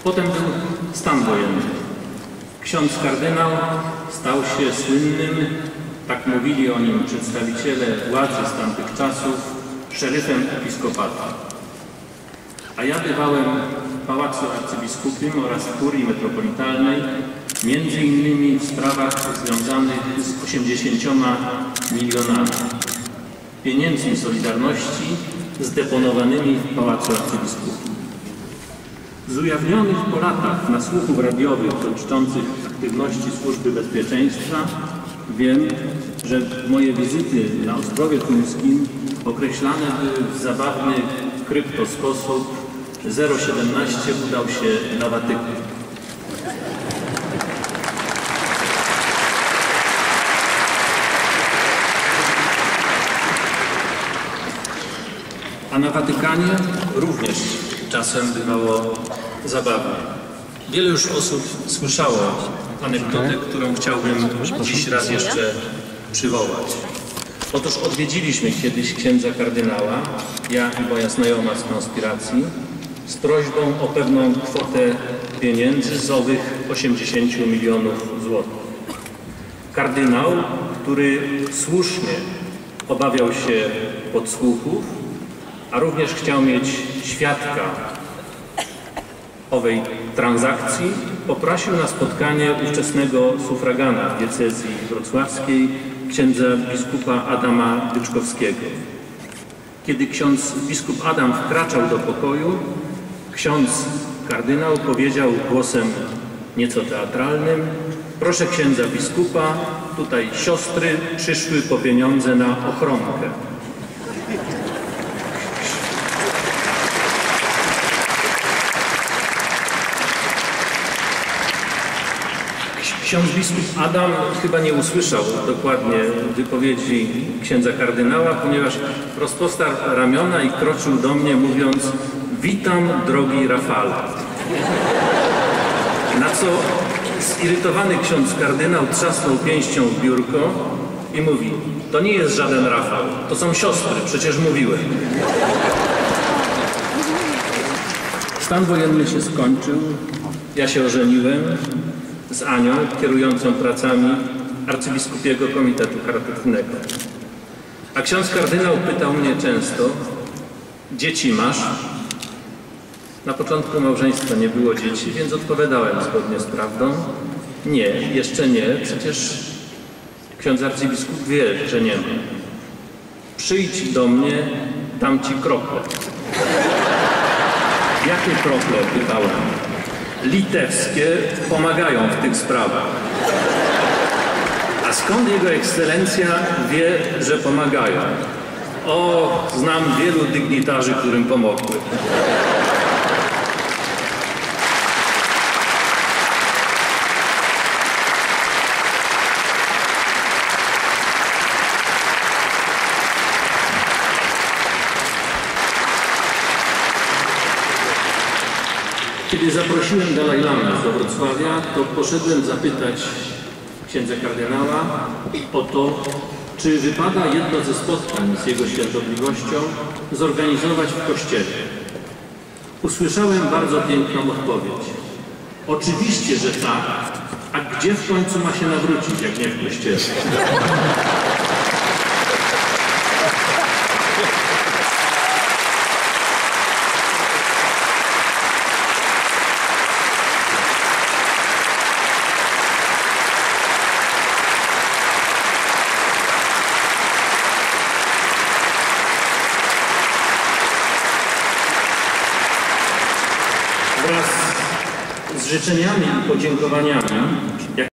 Potem był stan wojenny. Ksiądz kardynał stał się słynnym, tak mówili o nim przedstawiciele władzy z tamtych czasów, szeryfem episkopatu. A ja bywałem w Pałacu Arcybiskupim oraz w Kurii Metropolitalnej, między innymi w sprawach związanych z 80 milionami pieniędzmi Solidarności zdeponowanymi w Pałacu Arcybiskupim. Z ujawnionych po latach nasłuchów radiowych dotyczących aktywności Służby Bezpieczeństwa wiem, że moje wizyty na Ostrowie Tuńskim określane były w zabawny kryptosposób. 017 udał się na Watykun. A na Watykanie również czasem bywało zabawnie. Wiele już osób słyszało anegdotę, którą chciałbym dziś raz jeszcze przywołać. Otóż odwiedziliśmy kiedyś księdza kardynała, ja i moja znajoma z konspiracji, z prośbą o pewną kwotę pieniędzy z owych 80 milionów złotych. Kardynał, który słusznie obawiał się podsłuchów, a również chciał mieć świadka owej transakcji, poprosił na spotkanie ówczesnego sufragana diecezji wrocławskiej, księdza biskupa Adama Dyczkowskiego. Kiedy ksiądz biskup Adam wkraczał do pokoju, ksiądz kardynał powiedział głosem nieco teatralnym: proszę księdza biskupa, tutaj siostry przyszły po pieniądze na ochronkę. Ksiądz biskup Adam chyba nie usłyszał dokładnie wypowiedzi księdza kardynała, ponieważ rozpostarł ramiona i kroczył do mnie, mówiąc: witam, drogi Rafale. Na co zirytowany ksiądz kardynał trzasnął pięścią w biurko i mówi: to nie jest żaden Rafał, to są siostry, przecież mówiłem. Stan wojenny się skończył, ja się ożeniłem z Anią, kierującą pracami Arcybiskupiego Komitetu Charytatywnego. A ksiądz kardynał pytał mnie często: dzieci masz? Na początku małżeństwa nie było dzieci, więc odpowiadałem zgodnie z prawdą: nie, jeszcze nie, przecież ksiądz arcybiskup wie, że nie ma. Przyjdź do mnie, dam ci krople. Jakie krople? Pytałem. Litewskie pomagają w tych sprawach. A skąd jego ekscelencja wie, że pomagają? O, znam wielu dygnitarzy, którym pomogły. Kiedy zaprosiłem Dalaj Lamę do Wrocławia, to poszedłem zapytać księdza kardynała o to, czy wypada jedno ze spotkań z jego świątobliwością zorganizować w kościele. Usłyszałem bardzo piękną odpowiedź. Oczywiście, że tak, a gdzie w końcu ma się nawrócić, jak nie w kościele? Wraz z życzeniami i podziękowaniami, jak